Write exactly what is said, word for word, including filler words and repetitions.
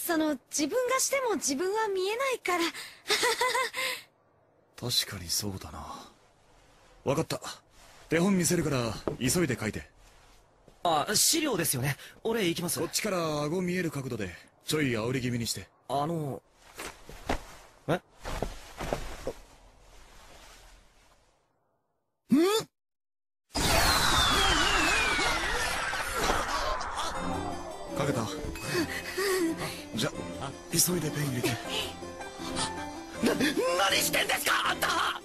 その自分がしても自分は見えないから確かにそうだな。分かった。手本見せるから急いで書いて。 あ、資料ですよね。俺行きます。 こっちから顎見える角度でちょい煽り気味にして。 あのえんかけた。じゃ急いでペン入れて。 な、何してんですかあんた。